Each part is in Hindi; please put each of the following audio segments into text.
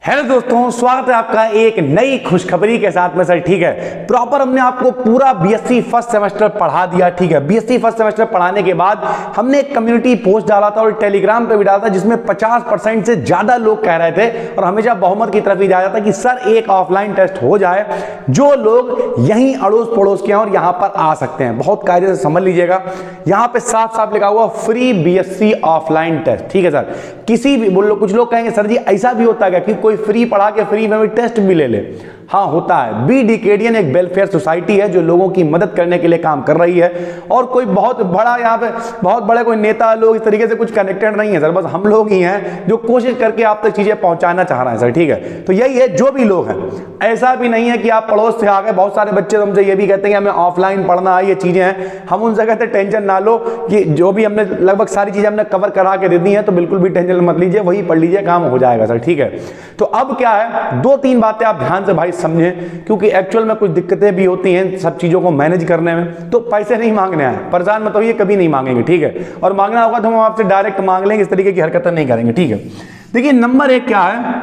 हेलो दोस्तों, स्वागत है आपका एक नई खुशखबरी के साथ में। सर ठीक है, प्रॉपर हमने आपको पूरा बीएससी फर्स्ट सेमेस्टर पढ़ा दिया। ठीक है, बीएससी फर्स्ट सेमेस्टर पढ़ाने के बाद हमने एक कम्युनिटी पोस्ट डाला था और टेलीग्राम पे भी डाला था, जिसमें 50% से ज्यादा लोग कह रहे थे और हमेशा बहुमत की तरफ ही जाया था कि सर एक ऑफलाइन टेस्ट हो जाए, जो लोग यहीं अड़ोस पड़ोस के हैं और यहां पर आ सकते हैं। बहुत कायदे से समझ लीजिएगा, यहां पे साफ साफ लिखा हुआ फ्री बीएससी ऑफलाइन टेस्ट। ठीक है सर, किसी भी बोलो, कुछ लोग कहेंगे सर जी ऐसा भी होता है कि कोई फ्री पढ़ा के फ्री में भी टेस्ट भी ले ले। हाँ होता है। बी डिकेडियन एक वेलफेयर सोसाइटी है जो लोगों की मदद करने के लिए काम कर रही है, और कोई बहुत बड़ा यहाँ पे बहुत बड़े कोई नेता लोग इस तरीके से कुछ कनेक्टेड नहीं है सर, बस हम लोग ही हैं जो कोशिश करके आप तक चीजें पहुंचाना चाह रहे हैं सर। ठीक है, तो यही है, जो भी लोग हैं, ऐसा भी नहीं है कि आप पड़ोस से आ गए। बहुत सारे बच्चे हमसे ये भी कहते हैं कि हमें ऑफलाइन पढ़ना है, ये चीजें हैं। हम उनसे कहते हैं टेंशन ना लो, कि जो भी हमने लगभग सारी चीजें हमने कवर करा के दे दी है, तो बिल्कुल भी टेंशन मत लीजिए, वही पढ़ लीजिए, काम हो जाएगा सर। ठीक है, तो अब क्या है, दो तीन बातें आप ध्यान से भाई समझें, क्योंकि एक्चुअल में कुछ दिक्कतें भी होती हैं सब चीजों को मैनेज करने में। तो पैसे नहीं मांगने आए, परेशान मत होइए, कभी नहीं मांगेंगे। ठीक है, और मांगना होगा तो हम आपसे डायरेक्ट मांग लेंगे, इस तरीके की हरकतें नहीं करेंगे। ठीक है, देखिए नंबर एक क्या है,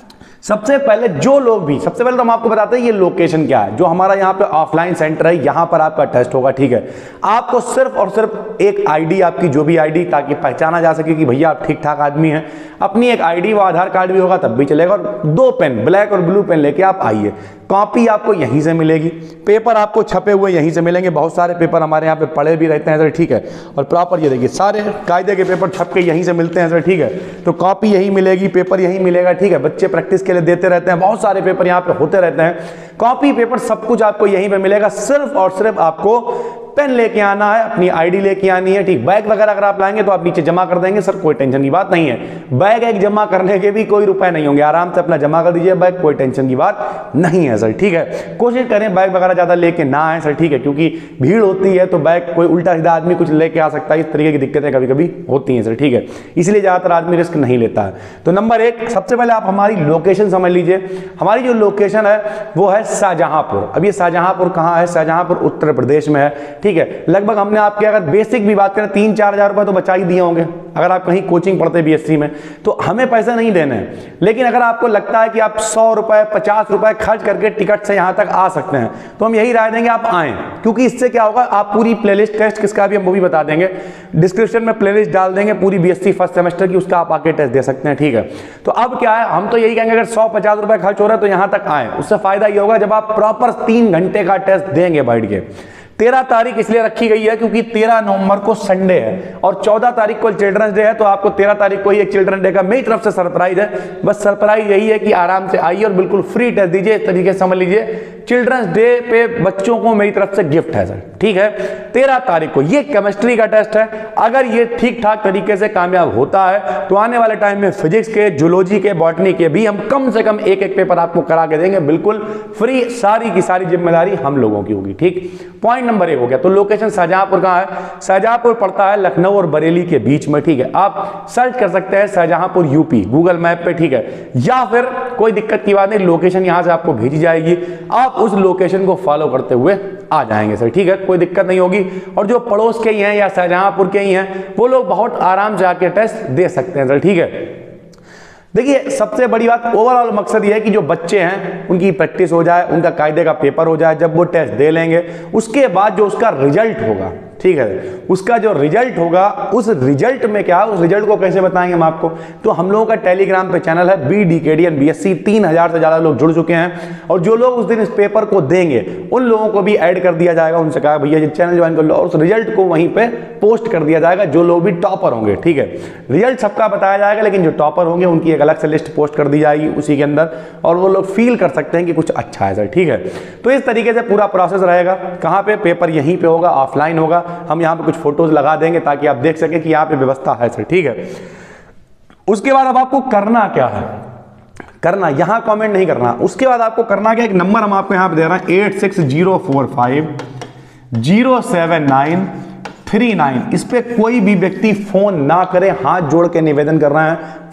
सबसे पहले जो लोग भी, सबसे पहले तो हम आपको बताते हैं ये लोकेशन क्या है। जो हमारा यहाँ पे ऑफलाइन सेंटर है, यहाँ पर आपका टेस्ट होगा। ठीक है, आपको सिर्फ और सिर्फ एक आईडी, आपकी जो भी आईडी, ताकि पहचाना जा सके कि भैया आप ठीक ठाक आदमी हैं, अपनी एक आईडी व आधार कार्ड भी होगा तब भी चलेगा, और दो पेन, ब्लैक और ब्लू पेन लेके आप आइए। कॉपी आपको यहीं से मिलेगी, पेपर आपको छपे हुए यहीं से मिलेंगे। बहुत सारे पेपर हमारे यहाँ पे पड़े भी रहते हैं सर। ठीक है, और प्रॉपर ये देखिए सारे कायदे के पेपर छप के यहीं से मिलते हैं सर। ठीक है, तो कॉपी यहीं मिलेगी, पेपर यहीं मिलेगा। ठीक है, बच्चे प्रैक्टिस के लिए देते रहते हैं, बहुत सारे पेपर यहाँ पे होते रहते हैं। कॉपी पेपर सब कुछ आपको यहीं पे मिलेगा। सिर्फ और सिर्फ आपको पेन लेके आना है, अपनी आईडी लेके आनी है। ठीक, बैग वगैरह अगर आप लाएंगे तो आप नीचे जमा कर देंगे सर, कोई टेंशन की बात नहीं है। बैग एक जमा करने के भी कोई रुपए नहीं होंगे, आराम से अपना जमा कर दीजिए बैग, कोई टेंशन की बात नहीं है सर। ठीक है, कोशिश करें बैग वगैरह ज्यादा लेके ना आए सर। ठीक है, क्योंकि भीड़ होती है तो बैग कोई उल्टा सीधा आदमी कुछ लेके आ सकता है, इस तरीके की दिक्कतें कभी कभी होती हैं सर। ठीक है, इसलिए ज्यादातर आदमी रिस्क नहीं लेता है। तो नंबर एक, सबसे पहले आप हमारी लोकेशन समझ लीजिए। हमारी जो लोकेशन है वो है शाहजहांपुर। अब ये शाहजहांपुर कहाँ है? शाहजहांपुर उत्तर प्रदेश में है। ठीक है, लगभग हमने आपके अगर बेसिक भी बात करें 3-4 हज़ार रुपए तो बचा ही दिए होंगे अगर आप कहीं कोचिंग पढ़ते बीएससी में, तो हमें पैसे नहीं देने हैं। लेकिन अगर आपको लगता है कि आप 100 रुपए 50 रुपए खर्च करके टिकट से यहां तक आ सकते हैं, तो हम यही राय देंगे आप आएं, क्योंकि इससे क्या होगा, आप पूरी प्लेलिस्ट, टेस्ट किसका भी हम वो भी बता देंगे, डिस्क्रिप्शन में प्लेलिस्ट डाल देंगे पूरी बीएससी फर्स्ट सेमेस्टर की, उसका आप आके टेस्ट दे सकते हैं। ठीक है, तो अब क्या है, हम तो यही कहेंगे अगर 100-50 रुपए खर्च हो रहा है तो यहां तक आए। उससे फायदा ये होगा जब आप प्रॉपर 3 घंटे का टेस्ट देंगे बैठ के। 13 तारीख इसलिए रखी गई है क्योंकि 13 नवंबर को संडे है और 14 तारीख को चिल्ड्रंस डे है, तो आपको 13 तारीख को ही एक चिल्ड्रन डे का मेरी तरफ से सरप्राइज है। बस सरप्राइज यही है कि आराम से आइए और बिल्कुल फ्री टेस्ट दीजिए। इस तरीके से समझ लीजिए, चिल्ड्रंस डे पे बच्चों को मेरी तरफ से गिफ्ट है सर। ठीक है, 13 तारीख को ये केमिस्ट्री का टेस्ट है। अगर ये ठीक ठाक तरीके से कामयाब होता है तो आने वाले टाइम में फिजिक्स के, जूलॉजी के, बॉटनी के भी हम कम से कम एक पेपर आपको करा के देंगे, बिल्कुल फ्री। सारी की सारी जिम्मेदारी हम लोगों की होगी। ठीक, पॉइंट नंबर 1 हो गया। तो लोकेशन शाहजहांपुर कहाँ है? शाहजहांपुर पड़ता है लखनऊ और बरेली के बीच में। ठीक है, आप सर्च कर सकते हैं शाहजहांपुर यूपी गूगल मैप पे। ठीक है, या फिर कोई दिक्कत की बात नहीं, लोकेशन यहां से आपको भेजी जाएगी, आप उस लोकेशन को फॉलो करते हुए आ जाएंगे सर। ठीक है, कोई दिक्कत नहीं होगी। और जो पड़ोस के ही हैं या शाहजहांपुर के ही हैं, वो लोग बहुत आराम से आके टेस्ट दे सकते हैं सर। ठीक है, देखिए सबसे बड़ी बात, ओवरऑल मकसद ये है कि जो बच्चे हैं उनकी प्रैक्टिस हो जाए, उनका कायदे का पेपर हो जाए। जब वो टेस्ट दे लेंगे उसके बाद जो उसका रिजल्ट होगा, ठीक है, उसका जो रिजल्ट होगा, उस रिजल्ट में क्या, उस रिजल्ट को कैसे बताएंगे हम आपको। तो हम लोगों का टेलीग्राम पे चैनल है बी डिकेडियन बीएससी, 3000 से ज्यादा लोग जुड़ चुके हैं, और जो लोग उस दिन इस पेपर को देंगे उन लोगों को भी ऐड कर दिया जाएगा। उनसे कहा भैया ये चैनल ज्वाइन कर लो, और उस रिजल्ट को वहीं पे पोस्ट कर दिया जाएगा, जो लोग भी टॉपर होंगे। ठीक है, रिजल्ट सबका बताया जाएगा, लेकिन जो टॉपर होंगे उनकी एक अलग से लिस्ट पोस्ट कर दी जाएगी उसी के अंदर, और वो लोग फील कर सकते हैं कि कुछ अच्छा है सर। ठीक है, तो इस तरीके से पूरा प्रोसेस रहेगा। कहाँ पे? पेपर यहीं पे होगा, ऑफलाइन होगा। हम यहाँ पे कुछ फोटोज लगा देंगे ताकि आप देख सकें कि यहाँ पे व्यवस्था है सर। ठीक है, उसके बाद अब आपको करना क्या है, करना यहां कमेंट नहीं करना। उसके बाद आपको करना क्या, एक नंबर हम आपको यहां पे दे रहे हैं 8604507939। इस पे कोई भी व्यक्ति फोन ना करे, हाथ जोड़ के निवेदन कर रहे हैं,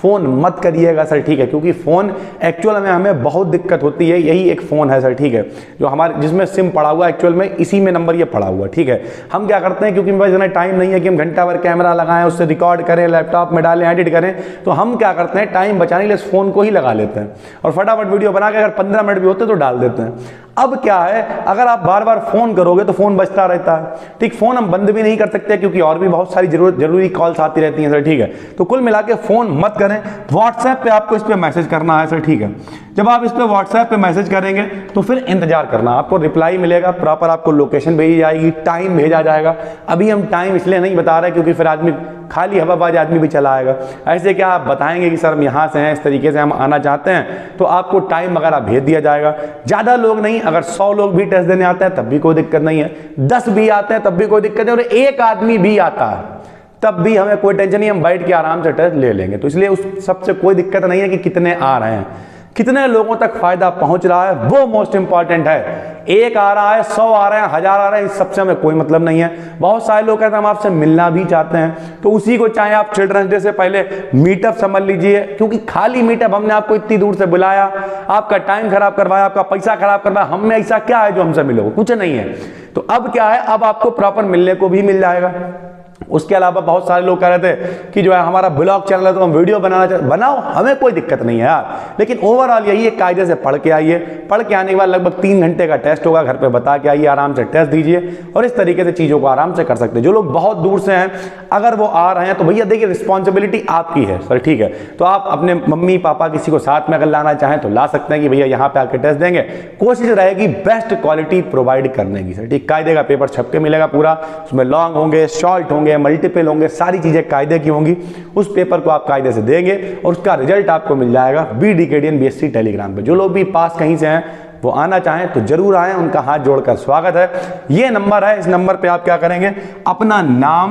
फ़ोन मत करिएगा सर, ठीक है, क्योंकि फ़ोन एक्चुअल में हमें बहुत दिक्कत होती है। यही एक फ़ोन है सर, ठीक है, जो हमारे जिसमें सिम पड़ा हुआ है, एक्चुअल में इसी में नंबर ये पड़ा हुआ है, ठीक है। हम क्या करते हैं, क्योंकि मेरे पास इतना टाइम नहीं है कि हम घंटा भर कैमरा लगाएं, उससे रिकॉर्ड करें, लैपटॉप में डालें, एडिट करें, तो हम क्या करते हैं, टाइम बचाने के लिए इस फ़ोन को ही लगा लेते हैं और फटाफट वीडियो बना के अगर 15 मिनट भी होते तो डाल देते हैं। अब क्या है, अगर आप बार बार फ़ोन करोगे तो फ़ोन बजता रहता है, ठीक। फ़ोन हम बंद भी नहीं कर सकते क्योंकि और भी बहुत सारी जरूरी कॉल्स आती रहती हैं सर, ठीक है। तो कुल मिला के फ़ोन मत करें। व्हाट्सएप पे आपको इस पर मैसेज करना है सर, ठीक है। जब आप इस पर व्हाट्सएप पे मैसेज करेंगे तो फिर इंतजार करना, आपको रिप्लाई मिलेगा, प्रॉपर आपको लोकेशन भेजी जाएगी, टाइम भेजा जाएगा। अभी हम टाइम इसलिए नहीं बता रहे क्योंकि फिर आदमी खाली हवाबाज आदमी भी चला आएगा। ऐसे क्या आप बताएंगे कि सर हम यहाँ से हैं, इस तरीके से हम आना चाहते हैं, तो आपको टाइम वगैरह भेज दिया जाएगा। ज़्यादा लोग नहीं, अगर 100 लोग भी टेस्ट देने आते हैं तब भी कोई दिक्कत नहीं है, 10 भी आते हैं तब भी कोई दिक्कत नहीं, और एक आदमी भी आता है तब भी हमें कोई टेंशन नहीं, हम बैठ के आराम से टेस्ट ले लेंगे। तो इसलिए उस सबसे कोई दिक्कत नहीं है कि कितने आ रहे हैं, कितने लोगों तक फायदा पहुंच रहा है, वो मोस्ट इंपॉर्टेंट है। एक आ रहा है, 100 आ रहे हैं, 1000 आ रहे हैं, इस सबसे हमें कोई मतलब नहीं है। बहुत सारे लोग कहते हैं हम आपसे मिलना भी चाहते हैं, तो उसी को चाहे आप चिल्ड्रंस डे से पहले मीटअप समझ लीजिए, क्योंकि खाली मीटअप, हमने आपको इतनी दूर से बुलाया, आपका टाइम खराब करवाया, आपका पैसा खराब करवाया, हम में ऐसा क्या है जो हमसे मिलोगे, कुछ नहीं है। तो अब क्या है, अब आपको प्रॉपर मिलने को भी मिल जाएगा। उसके अलावा बहुत सारे लोग कह रहे थे कि जो है हमारा ब्लॉग चैनल है तो हम वीडियो बनाना चाहते, बनाओ, हमें कोई दिक्कत नहीं है यार, लेकिन ओवरऑल यही है, कायदे से पढ़ के आइए। पढ़ के आने के बाद लगभग 3 घंटे का टेस्ट होगा, घर पे बता के आइए, आराम से टेस्ट दीजिए और इस तरीके से चीज़ों को आराम से कर सकते हैं। जो लोग बहुत दूर से हैं, अगर वो आ रहे हैं तो भैया देखिए रिस्पॉन्सिबिलिटी आपकी है सर, ठीक है। तो आप अपने मम्मी पापा किसी को साथ में अगर लाना चाहें तो ला सकते हैं कि भैया यहाँ पे आके टेस्ट देंगे। कोशिश रहेगी बेस्ट क्वालिटी प्रोवाइड करने की सर, ठीक। कायदे का पेपर छप के मिलेगा पूरा, उसमें लॉन्ग होंगे, शॉर्ट होंगे, मल्टीपल होंगे, सारी चीजें कायदे की होंगी। उस पेपर को आप कायदे से देंगे और उसका रिजल्ट आपको मिल जाएगा BDKDN BSc टेलीग्राम पे। जो लोग भी पास कहीं से हैं वो आना चाहें तो जरूर आएं, उनका हाथ जोड़कर स्वागत है। ये नंबर है, इस नंबर पे आप क्या करेंगे, अपना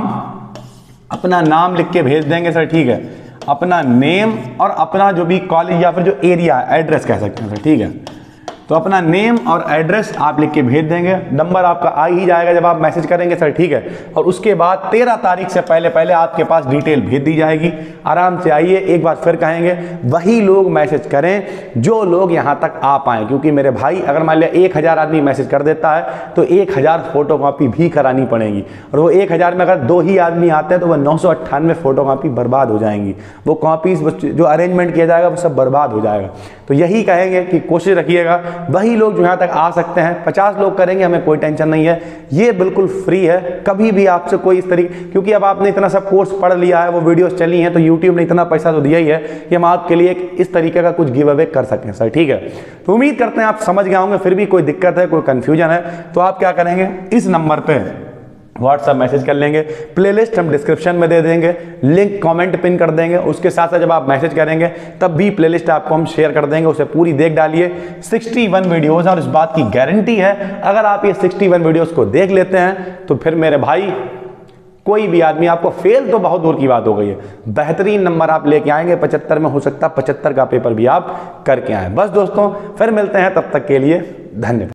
नाम लिख के भेज देंगे सर, ठीक है। अपना नेम और अपना जो भी कॉलेज या फिर जो एरिया एड्रेस कह सकते हैं सर, ठीक है। तो अपना नेम और एड्रेस आप लिख के भेज देंगे, नंबर आपका आ ही जाएगा जब आप मैसेज करेंगे सर, ठीक है। और उसके बाद 13 तारीख से पहले आपके पास डिटेल भेज दी जाएगी। आराम से आइए, एक बार फिर कहेंगे, वही लोग मैसेज करें जो लोग यहाँ तक आ पाएँ, क्योंकि मेरे भाई अगर मान लिया 1000 आदमी मैसेज कर देता है तो 1000 फोटो कॉपी भी करानी पड़ेगी, और वो 1000 में अगर 2 ही आदमी आते हैं तो वह 998 फोटो कॉपी बर्बाद हो जाएंगी। वो कॉपीज जो अरेंजमेंट किया जाएगा वो सब बर्बाद हो जाएगा। तो यही कहेंगे कि कोशिश रखिएगा वही लोग जो यहाँ तक आ सकते हैं। 50 लोग करेंगे, हमें कोई टेंशन नहीं है, ये बिल्कुल फ्री है। कभी भी आपसे कोई इस तरीके, क्योंकि अब आपने इतना सब कोर्स पढ़ लिया है, वो वीडियोस चली हैं, तो यूट्यूब ने इतना पैसा तो दिया ही है कि हम आपके लिए इस तरीके का कुछ गिव अवे कर सकें सर, ठीक है। तो उम्मीद करते हैं आप समझ गए होंगे। फिर भी कोई दिक्कत है, कोई कंफ्यूजन है तो आप क्या करेंगे, इस नंबर पर व्हाट्सएप मैसेज कर लेंगे। प्लेलिस्ट हम डिस्क्रिप्शन में दे देंगे, लिंक कमेंट पिन कर देंगे। उसके साथ साथ जब आप मैसेज करेंगे तब भी प्लेलिस्ट आपको हम शेयर कर देंगे, उसे पूरी देख डालिए। 61 वीडियोस और इस बात की गारंटी है, अगर आप ये 61 वीडियोस को देख लेते हैं तो फिर मेरे भाई कोई भी आदमी, आपको फेल तो बहुत दूर की बात हो गई है, बेहतरीन नंबर आप लेके आएंगे। 75 में हो सकता है 75 का पेपर भी आप करके आए। बस दोस्तों, फिर मिलते हैं, तब तक के लिए धन्यवाद।